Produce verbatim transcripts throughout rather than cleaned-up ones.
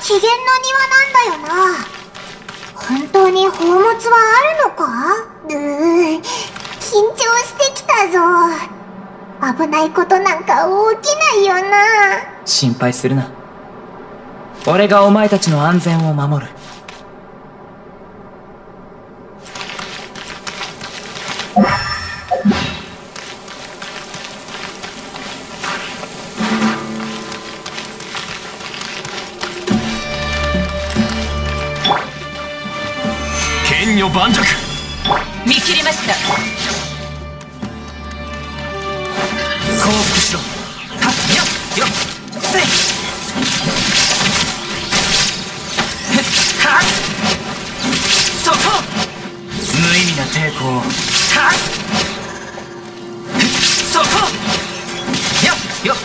機嫌の庭なんだよな。本当に宝物はあるのか？うー、緊張してきたぞ。危ないことなんか起きないよな。 心配するな。俺がお前たちの安全を守る。 剣女盤石。 見切りました。 降伏しろ。はっよっよっせいはっそこ無意味な抵抗はっそこよっよっ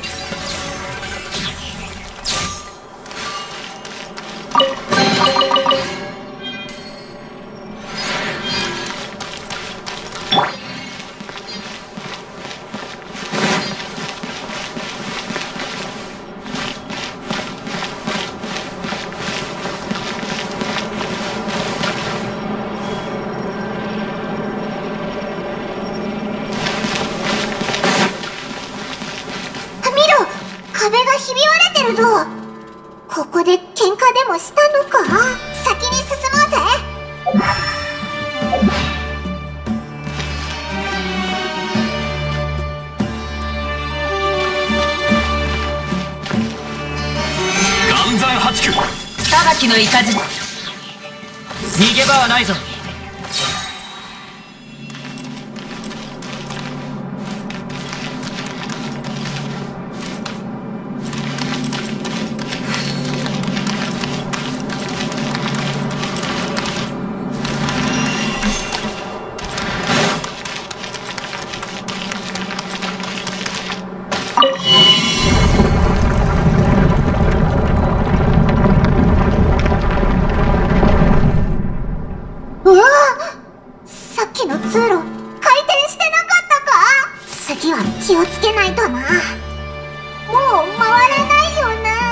壁がひび割れてるぞ。ここで喧嘩でもしたのか？先に進もうぜ。 岩山八九。 裁きの雷。 逃げ場はないぞ。 うわぁ、さっきの通路回転してなかったか？次は気をつけないとな。もう回らないよな。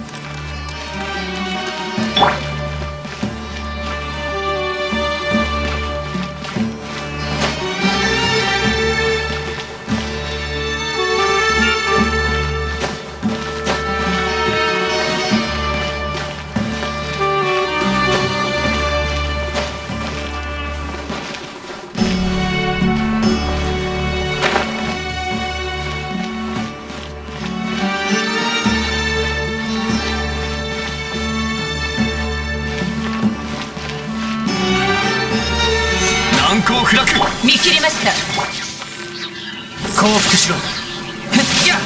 難攻不落。 見切りました。 降伏しろ。ふっやっ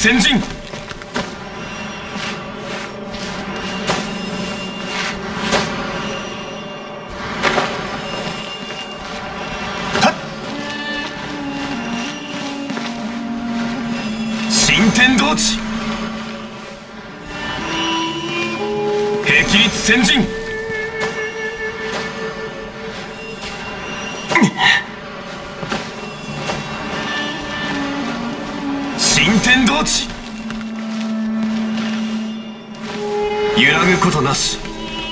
先陣。新天道地。霹靂先陣。新天道地。揺らぐことなし。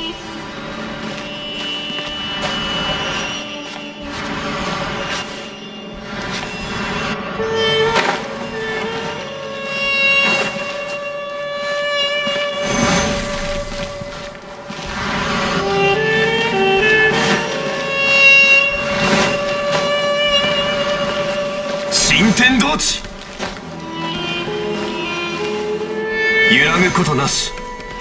新天道地。揺らぐことなし。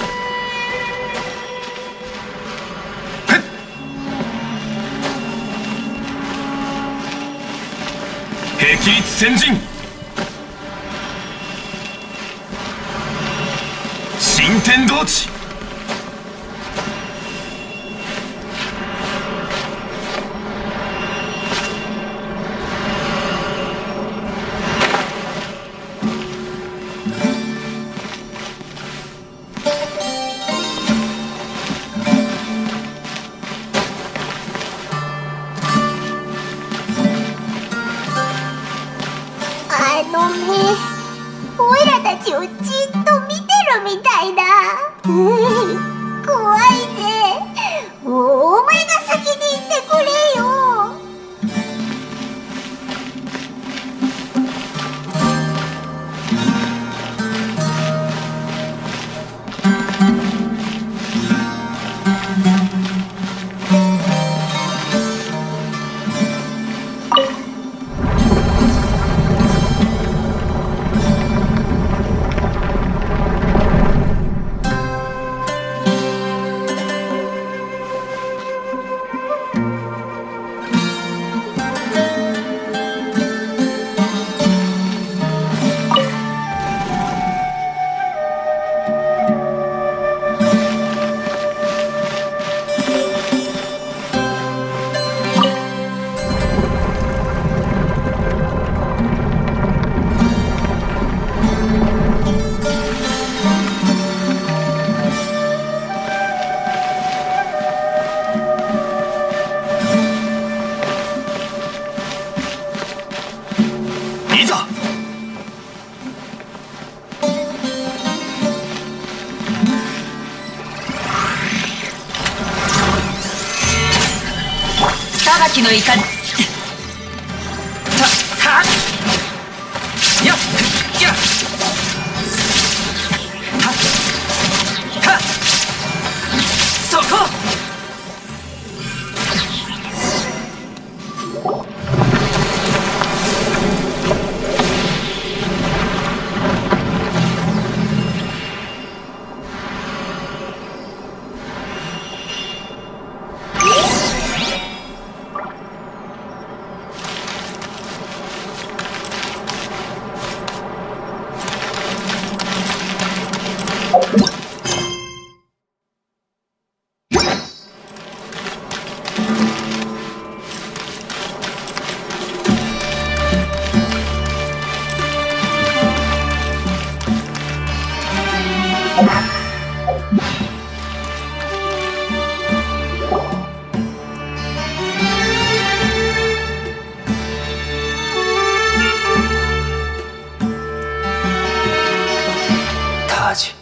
霹靂先陣。新天道地。 あの目、オイラたちをじっと見てるみたいだ。うん、怖いぜ。お前が先に行ってくれよ。 いざ。 裁きの怒り。 ははっやっやっはっはっそこ。 タージ。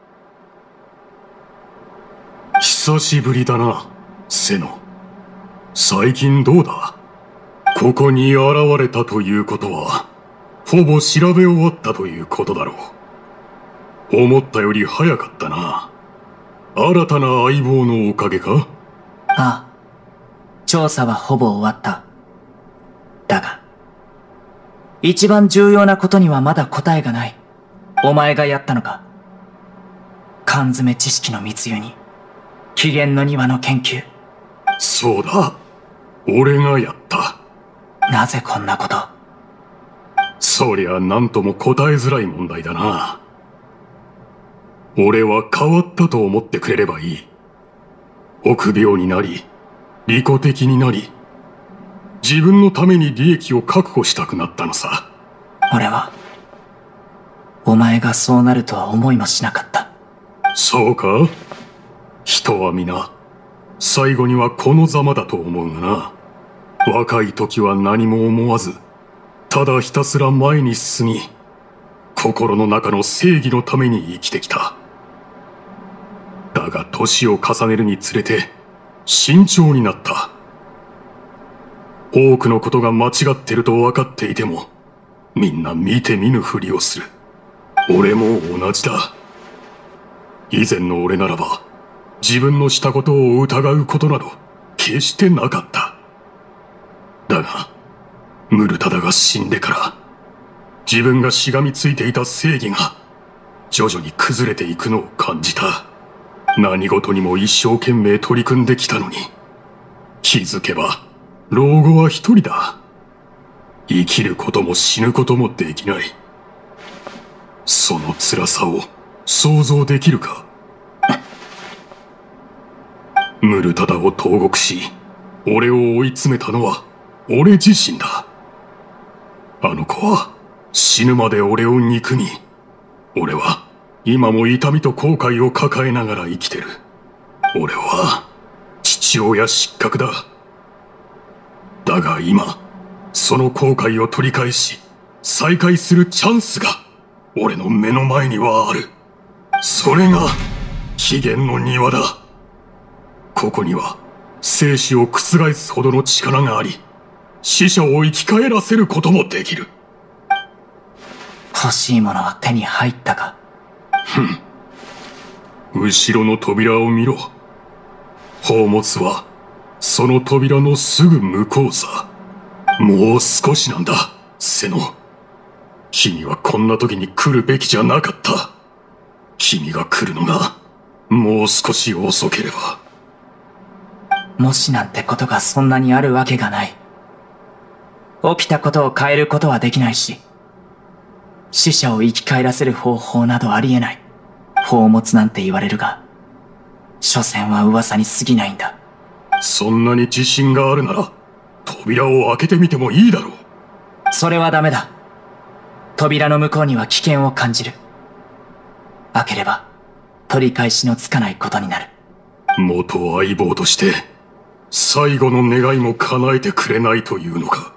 久しぶりだな、セノ。最近どうだ？ここに現れたということは、ほぼ調べ終わったということだろう。思ったより早かったな。新たな相棒のおかげか？ ああ。調査はほぼ終わった。だが、一番重要なことにはまだ答えがない。お前がやったのか？缶詰知識の密輸に、起源の庭の研究。 そうだ。俺がやった。 なぜこんなこと？ そりゃ何とも答えづらい問題だな。俺は変わったと思ってくれればいい。臆病になり、利己的になり、自分のために利益を確保したくなったのさ。 俺は、お前がそうなるとは思いもしなかった。 そうか？人は皆、最後にはこのざまだと思うがな。若い時は何も思わず、ただひたすら前に進み、心の中の正義のために生きてきた。だが年を重ねるにつれて、慎重になった。多くのことが間違ってると分かっていても、みんな見て見ぬふりをする。俺も同じだ。以前の俺ならば、自分のしたことを疑うことなど、決してなかった。だが、ムルタダが死んでから、自分がしがみついていた正義が、徐々に崩れていくのを感じた。何事にも一生懸命取り組んできたのに、気づけば、老後は一人だ。生きることも死ぬこともできない。その辛さを想像できるか？ムルタダを投獄し、俺を追い詰めたのは俺自身だ。あの子は死ぬまで俺を憎み、俺は今も痛みと後悔を抱えながら生きてる。俺は父親失格だ。だが今、その後悔を取り返し、再会するチャンスが俺の目の前にはある。それが起源の庭だ。ここには生死を覆すほどの力があり、死者を生き返らせることもできる。 欲しいものは手に入ったか？ ふん。後ろの扉を見ろ。宝物はその扉のすぐ向こうさ。もう少しなんだ、セノ。君はこんな時に来るべきじゃなかった。君が来るのがもう少し遅ければ。 もしなんてことがそんなにあるわけがない。起きたことを変えることはできないし、死者を生き返らせる方法などありえない。宝物なんて言われるが、所詮は噂に過ぎないんだ。 そんなに自信があるなら、扉を開けてみてもいいだろう。 それはダメだ。扉の向こうには危険を感じる。開ければ、取り返しのつかないことになる。 元相棒として、最後の願いも叶えてくれないというのか。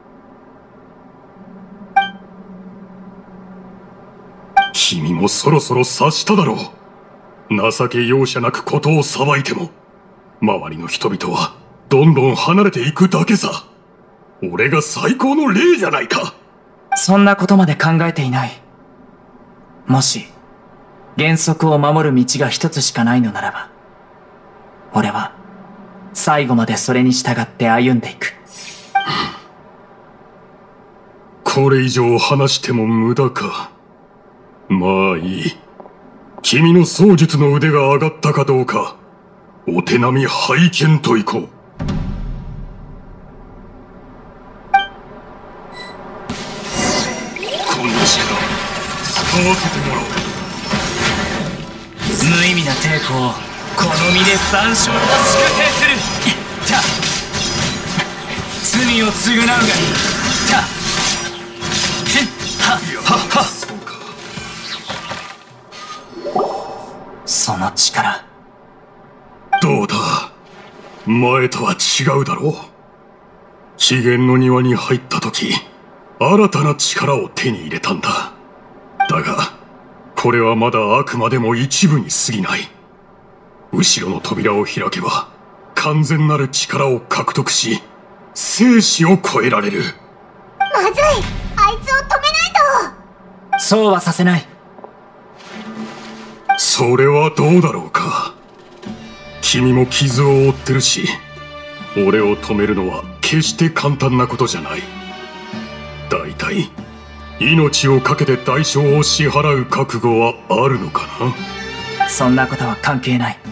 君もそろそろ察しただろう。情け容赦なくことを裁いても、周りの人々はどんどん離れていくだけさ。俺が最高の例じゃないか。 そんなことまで考えていない。もし、原則を守る道が一つしかないのならば、俺は、最後までそれに従って歩んでいく。 これ以上話しても無駄か。まあいい。君の槍術の腕が上がったかどうか、お手並み拝見といこう。この力、使わせてもらおう。 無意味な抵抗を、この身で残照を粛清する。た罪を償うがいい。たはっはっそうか。 その力。 どうだ。前とは違うだろう。起源の庭に入った時、新たな力を手に入れたんだ。だが、これはまだあくまでも一部に過ぎない。後ろの扉を開けば、完全なる力を獲得し、生死を超えられる。 まずい、あいつを止めないと。 そうはさせない。 それはどうだろうか。君も傷を負ってるし、俺を止めるのは決して簡単なことじゃない。だいたい、命を懸けて代償を支払う覚悟はあるのかな。 そんなことは関係ない。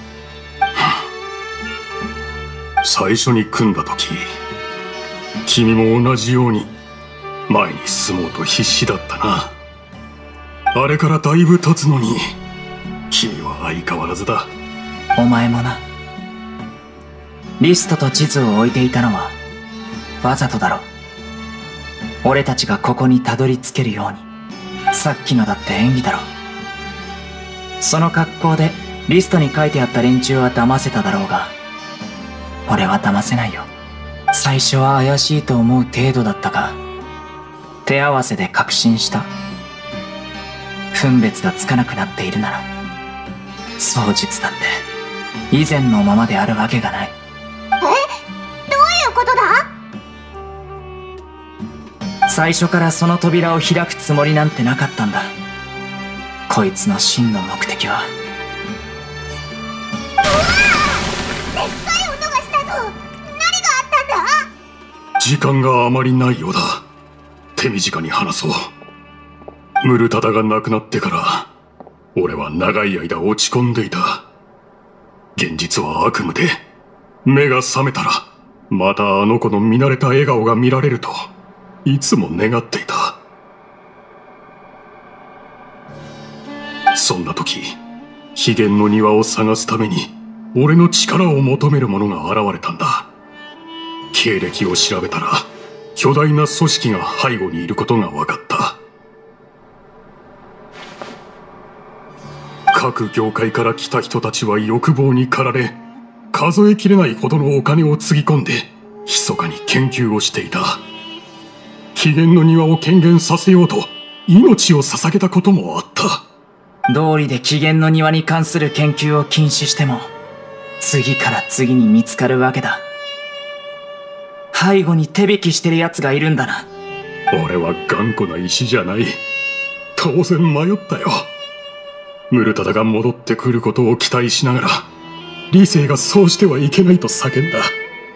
最初に組んだ時、君も同じように前に進もうと必死だったな。あれからだいぶ経つのに君は相変わらずだ。 お前もな。リストと地図を置いていたのはわざとだろ。俺たちがここにたどり着けるように。さっきのだって演技だろ。その格好でリストに書いてあった連中は騙せただろうが、俺は騙せないよ。最初は怪しいと思う程度だったが、手合わせで確信した。分別がつかなくなっているなら、双術だって以前のままであるわけがない。 え？どういうことだ？ 最初からその扉を開くつもりなんてなかったんだ。こいつの真の目的は。 でっかい音がしたぞ。何があったんだ？ 時間があまりないようだ。手短に話そう。ムルタダが亡くなってから俺は長い間落ち込んでいた。現実は悪夢で、目が覚めたらまたあの子の見慣れた笑顔が見られるといつも願っていた。そんな時、秘伝の庭を探すために俺の力を求める者が現れたんだ。経歴を調べたら巨大な組織が背後にいることが分かった。各業界から来た人たちは欲望に駆られ、数えきれないほどのお金をつぎ込んで密かに研究をしていた。秘伝の庭を権限させようと命を捧げたこともあった。 道理で起源の庭に関する研究を禁止しても、次から次に見つかるわけだ。背後に手引きしてる奴がいるんだな。 俺は頑固な石じゃない。当然迷ったよ。ムルタダが戻ってくることを期待しながら、理性がそうしてはいけないと叫んだ。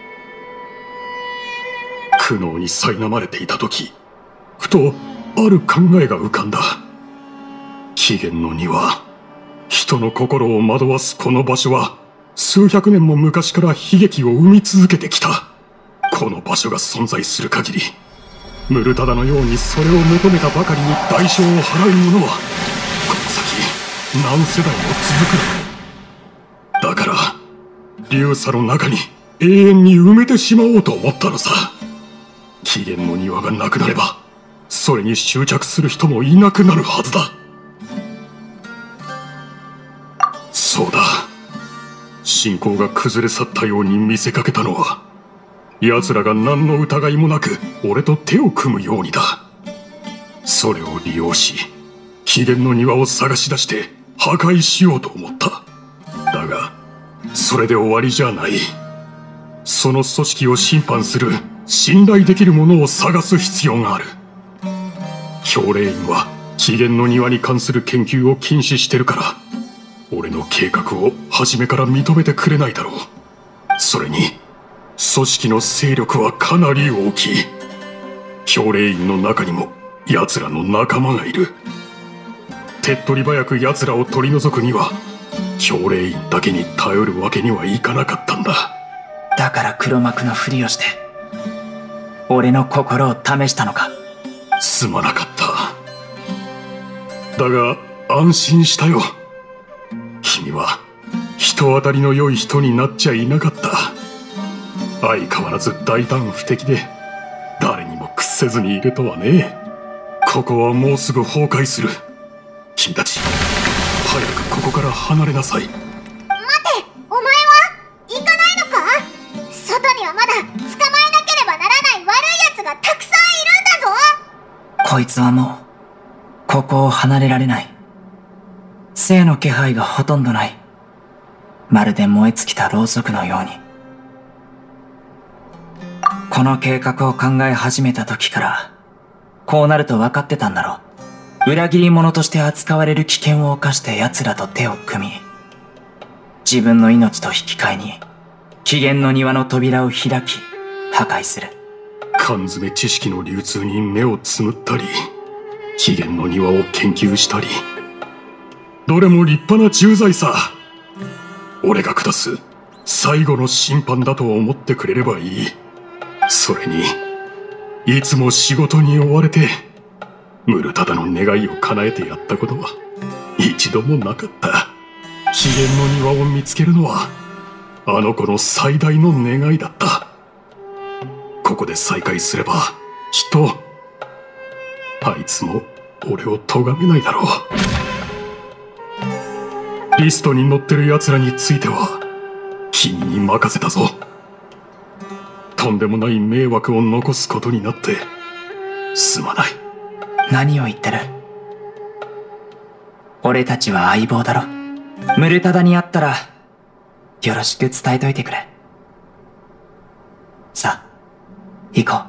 苦悩に苛まれていた時、ふとある考えが浮かんだ。起源の庭、人の心を惑わすこの場所は数百年も昔から悲劇を生み続けてきた。この場所が存在する限り、ムルタダのようにそれを求めたばかりに代償を払う者はこの先何世代も続く。だから流砂の中に永遠に埋めてしまおうと思ったのさ。起源の庭がなくなればそれに執着する人もいなくなるはずだ。そうだ、信仰が崩れ去ったように見せかけたのは、奴らが何の疑いもなく俺と手を組むようにだ。それを利用し起源の庭を探し出して破壊しようと思った。だがそれで終わりじゃない。その組織を審判する信頼できるものを探す必要がある。教令院は起源の庭に関する研究を禁止してるから、俺の計画を初めから認めてくれないだろう。それに組織の勢力はかなり大きい。教令院の中にも奴らの仲間がいる。手っ取り早く奴らを取り除くには教令院だけに頼るわけにはいかなかったんだ。 だから黒幕のふりをして俺の心を試したのか。 すまなかった。だが安心したよ。君は人当たりの良い人になっちゃいなかった。相変わらず大胆不敵で誰にも屈せずにいるとはね。ここはもうすぐ崩壊する。君たち早くここから離れなさい。 待て、お前は行かないのか？外にはまだ捕まえなければならない悪い奴がたくさんいるんだぞ。 こいつはもうここを離れられない。生の気配がほとんどない。まるで燃え尽きたろうそくのように。この計画を考え始めた時からこうなると分かってたんだろう。裏切り者として扱われる危険を冒して奴らと手を組み、自分の命と引き換えに起源の庭の扉を開き破壊する。 缶詰知識の流通に目をつむったり、起源の庭を研究したり、どれも立派な重罪さ。俺が下す最後の審判だと思ってくれればいい。それにいつも仕事に追われてムルタダの願いを叶えてやったことは一度もなかった。機嫌の庭を見つけるのはあの子の最大の願いだった。ここで再会すればきっとあいつも俺を咎めないだろう。リストに載ってる奴らについては君に任せたぞ。とんでもない迷惑を残すことになってすまない。 何を言ってる。俺たちは相棒だろ。ムルタダに会ったらよろしく伝えといてくれ。さあ行こう。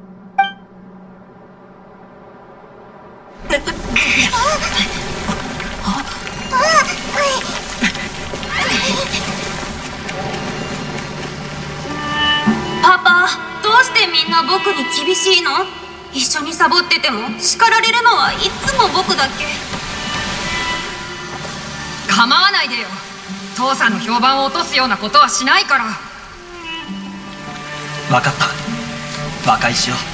パパ、どうしてみんな僕に厳しいの？一緒にサボってても叱られるのはいつも僕だけ。 構わないでよ。父さんの評判を落とすようなことはしないから。 分かった。和解しよう。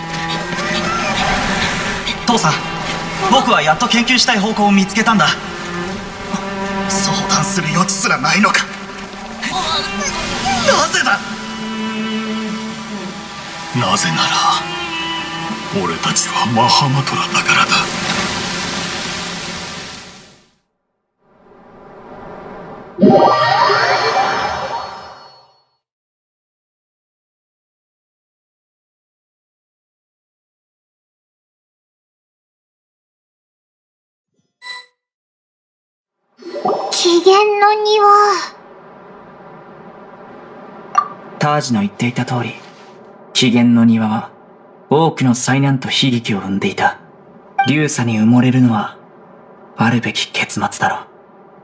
父さん、僕はやっと研究したい方向を見つけたんだ。相談する余地すらないのか。なぜだ。 なぜなら俺たちはマハマトラだからだ。 機嫌の庭。 タージの言っていた通り、機嫌の庭は多くの災難と悲劇を生んでいた。流砂に埋もれるのはあるべき結末だろう。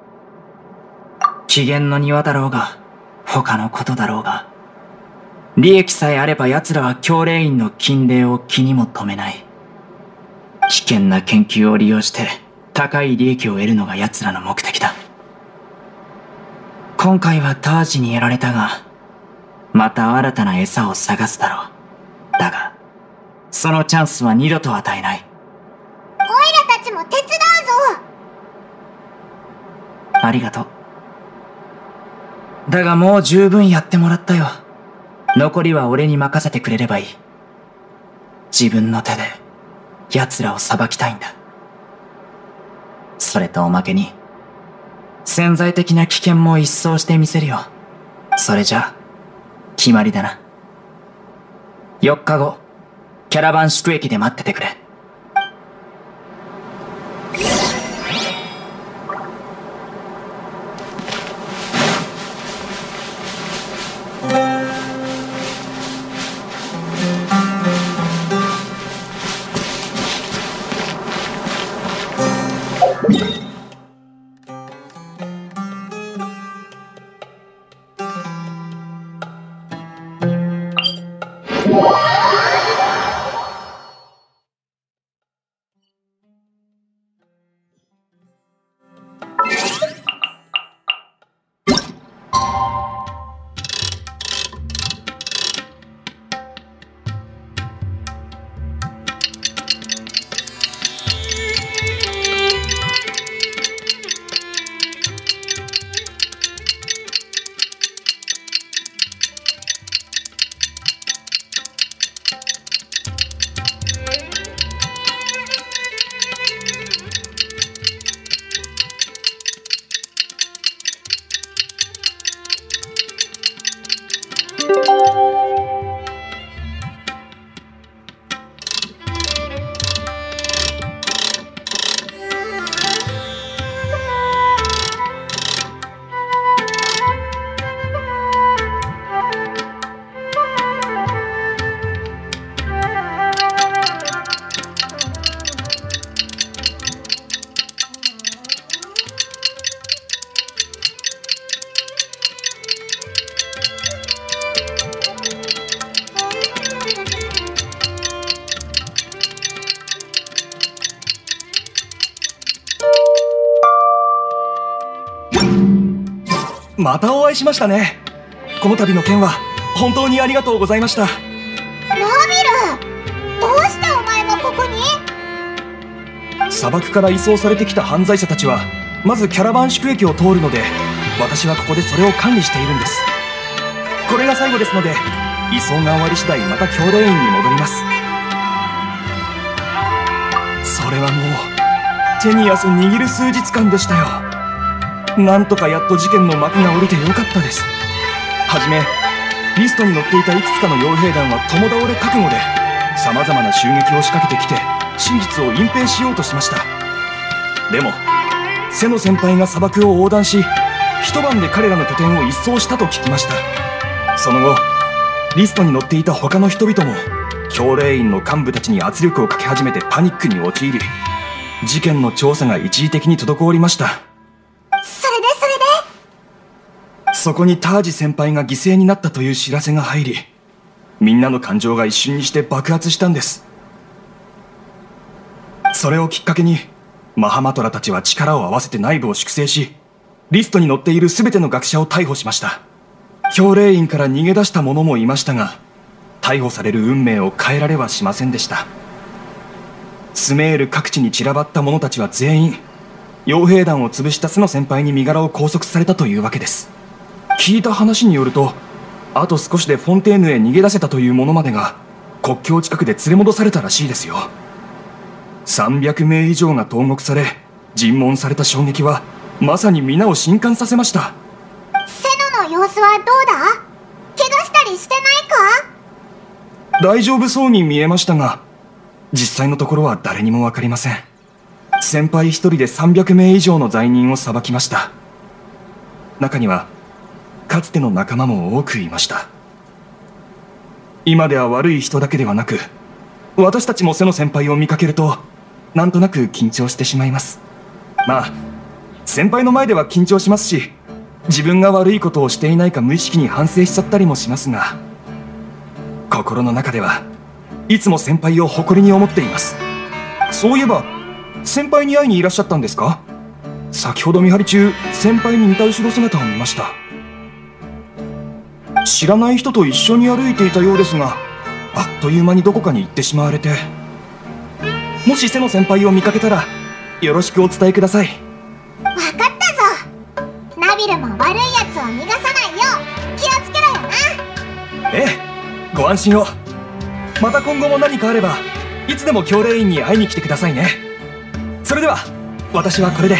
機嫌の庭だろうが他のことだろうが、利益さえあれば奴らは教令員の禁令を気にも留めない。危険な研究を利用して高い利益を得るのが奴らの目的だ。今回はタージにやられたが、また新たな餌を探すだろう。だがそのチャンスは二度と与えない。 オイラたちも手伝うぞ。 ありがとう。だがもう十分やってもらったよ。残りは俺に任せてくれればいい。自分の手で奴らを裁きたいんだ。それとおまけに潜在的な危険も一掃してみせるよ。それじゃ決まりだな。よっかごキャラバン宿駅で待っててくれ。 またお会いしましたね。この度の件は本当にありがとうございました。 ラビル、 砂漠から移送されてきた犯罪者たちはまずキャラバン宿駅を通るので、私はここでそれを管理しているんです。これが最後ですので、移送が終わり次第また教令員に戻ります。それはもう手に汗握る数日間でしたよ。なんとかやっと事件の幕が下りてよかったです。はじめリストに載っていたいくつかの傭兵団は共倒れ覚悟で様々な襲撃を仕掛けてきて真実を隠蔽しようとしました。でも瀬野先輩が砂漠を横断し、一晩で彼らの拠点を一掃したと聞きました。その後リストに載っていた他の人々も教令員の幹部たちに圧力をかけ始めてパニックに陥り、事件の調査が一時的に滞りました。 それでそれでそこにタージ先輩が犠牲になったという知らせが入り、みんなの感情が一瞬にして爆発したんです。それをきっかけにマハマトラたちは力を合わせて内部を粛清し、リストに載っている全ての学者を逮捕しました。教令員から逃げ出した者もいましたが、逮捕される運命を変えられはしませんでした。スメール各地に散らばった者たちは全員傭兵団を潰した瀬野先輩に身柄を拘束されたというわけです。聞いた話によると、あと少しでフォンテーヌへ逃げ出せたという者までが国境近くで連れ戻されたらしいですよ。さんびゃくめい以上が投獄され尋問された衝撃はまさに皆を震撼させました。 セノの様子はどうだ？怪我したりしてないか？ 大丈夫そうに見えましたが、実際のところは誰にもわかりません。先輩一人でさんびゃくめい以上の罪人を裁きました。中にはかつての仲間も多くいました。今では悪い人だけではなく、私たちも瀬野先輩を見かけるとなんとなく緊張してしまいます。まあ先輩の前では緊張しますし、自分が悪いことをしていないか無意識に反省しちゃったりもしますが、心の中ではいつも先輩を誇りに思っています。そういえば先輩に会いにいらっしゃったんですか？先ほど見張り中先輩に似た後ろ姿を見ました。知らない人と一緒に歩いていたようですが、あっという間にどこかに行ってしまわれて。もし瀬野先輩を見かけたらよろしくお伝えください。 わかったぞ。ナビルも悪いやつを逃がさないよう気をつけろよな。 ええ、ご安心を。また今後も何かあればいつでも教令員に会いに来てくださいね。それでは私はこれで。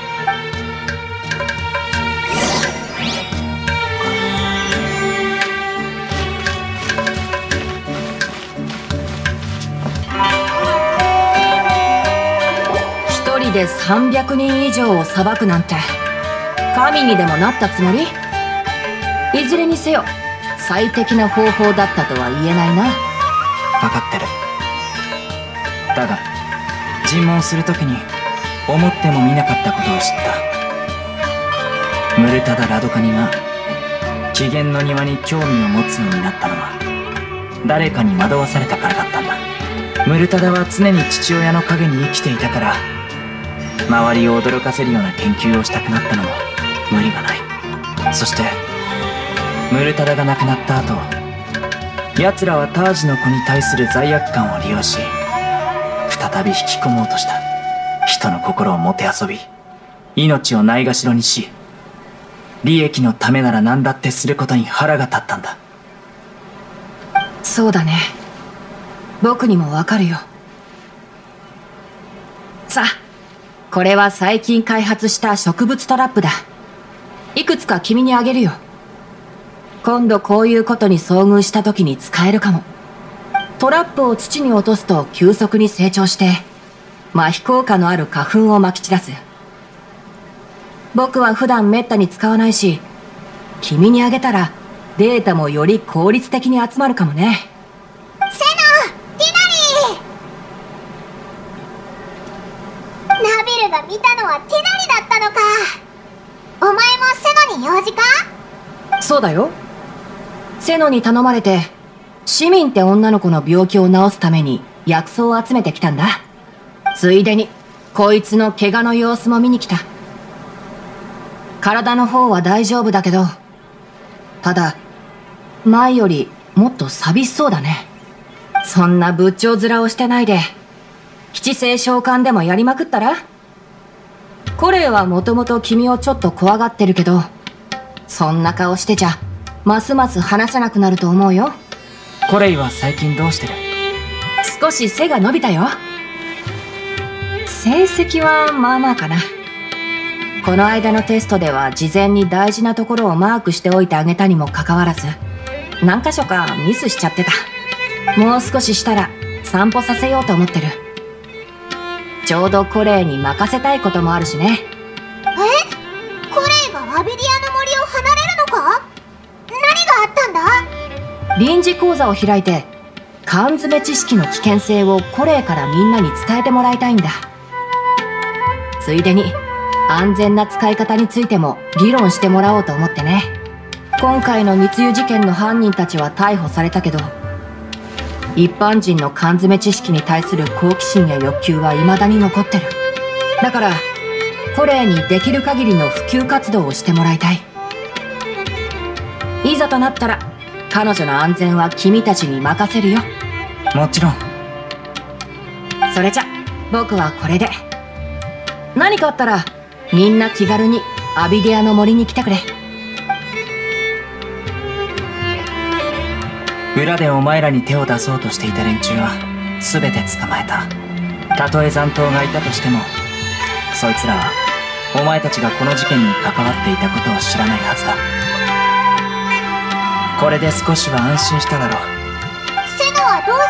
一人でさんびゃくにん以上を裁くなんて神にでもなったつもり？いずれにせよ最適な方法だったとは言えないな。 分かってる。だが尋問するときに思ってもみなかったことを知った。ムルタダ・ラドカニが機嫌の庭に興味を持つようになったのは誰かに惑わされたからだったんだ。ムルタダは常に父親の陰に生きていたから、周りを驚かせるような研究をしたくなったのも無理がない。そしてムルタダが亡くなった後、奴らはタージの子に対する罪悪感を利用し、再び引き込もうとした。人の心をもてあそび、命をないがしろにし、利益のためなら何だってすることに腹が立ったんだ。 そうだね。僕にもわかるよ。さあ、これは最近開発した植物トラップだ。いくつか君にあげるよ。今度こういうことに遭遇した時に使えるかも。トラップを土に落とすと急速に成長して麻痺効果のある花粉をまき散らす。僕は普段めったに使わないし、君にあげたらデータもより効率的に集まるかもね。 セノ、ティナリー。ナビルが見たのはティナリだったのか。お前もセノに用事か？ そうだよ。セノに頼まれて市民って女の子の病気を治すために薬草を集めてきたんだ。ついでにこいつの怪我の様子も見に来た。体の方は大丈夫だけど、ただ前よりもっと寂しそうだね。そんな仏頂面をしてないで七星召喚でもやりまくったら？コレイはもともと君をちょっと怖がってるけど、そんな顔してちゃますます話せなくなると思うよ。 コレイは最近どうしてる？ 少し背が伸びたよ。成績はまあまあかな。この間のテストでは事前に大事なところをマークしておいてあげたにもかかわらず、何箇所かミスしちゃってた。もう少ししたら散歩させようと思ってる。ちょうどコレイに任せたいこともあるしね。 え？コレイがアビリアの森を離れるのか？何があったんだ？ 臨時講座を開いて、缶詰知識の危険性をコレイからみんなに伝えてもらいたいんだ。ついでに安全な使い方についても議論してもらおうと思ってね。今回の密輸事件の犯人たちは逮捕されたけど、一般人の缶詰知識に対する好奇心や欲求は未だに残ってる。だからコレイにできる限りの普及活動をしてもらいたい。いざとなったら彼女の安全は君たちに任せるよ。 もちろん。 それじゃ僕はこれで。何かあったらみんな気軽にアビディアの森に来てくれ。 裏でお前らに手を出そうとしていた連中は全て捕まえた。たとえ残党がいたとしても、そいつらはお前たちがこの事件に関わっていたことを知らないはずだ。これで少しは安心しただろう。 セノはどう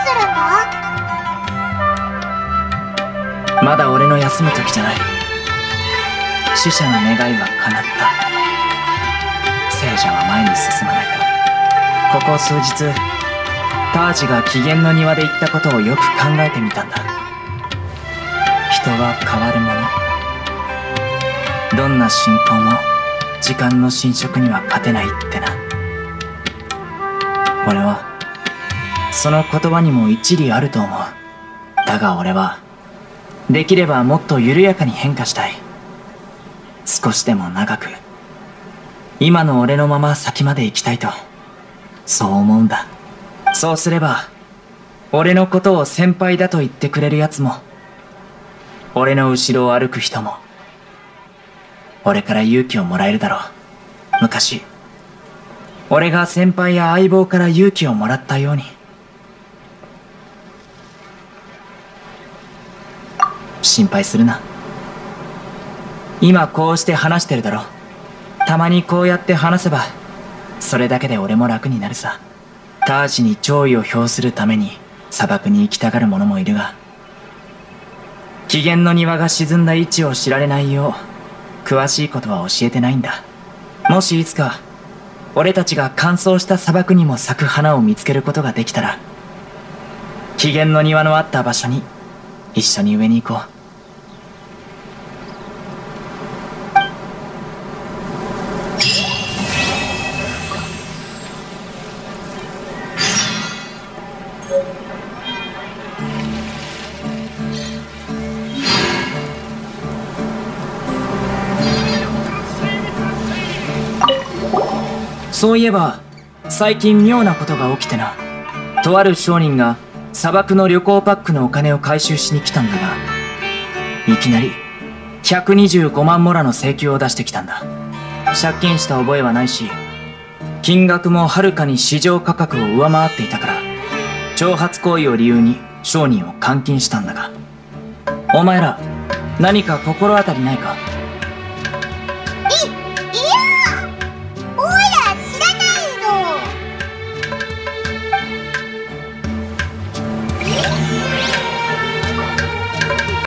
するんだ？ まだ俺の休む時じゃない。死者の願いは叶った。聖者は前に進まないと。ここ数日タージが機嫌の庭で言ったことをよく考えてみたんだ。人は変わるもの。どんな信仰も時間の侵食には勝てないってな。俺はその言葉にも一理あると思う。だが俺はできればもっと緩やかに変化したい。少しでも長く今の俺のまま先まで行きたいと、そう思うんだ。そうすれば俺のことを先輩だと言ってくれるやつも、俺の後ろを歩く人も俺から勇気をもらえるだろう。昔俺が先輩や相棒から勇気をもらったように。心配するな。今こうして話してるだろ。たまにこうやって話せばそれだけで俺も楽になるさ。タージに弔意を表するために砂漠に行きたがる者もいるが、機嫌の庭が沈んだ位置を知られないよう詳しいことは教えてないんだ。もしいつか俺たちが乾燥した砂漠にも咲く花を見つけることができたら、機嫌の庭のあった場所に一緒に植えに行こう。そういえば最近妙なことが起きてな。とある商人が砂漠の旅行パックのお金を回収しに来たんだが、いきなりひゃくにじゅうごまんモラの請求を出してきたんだ。借金した覚えはないし、金額もはるかに市場価格を上回っていたから、挑発行為を理由に商人を監禁したんだが、お前ら何か心当たりないか？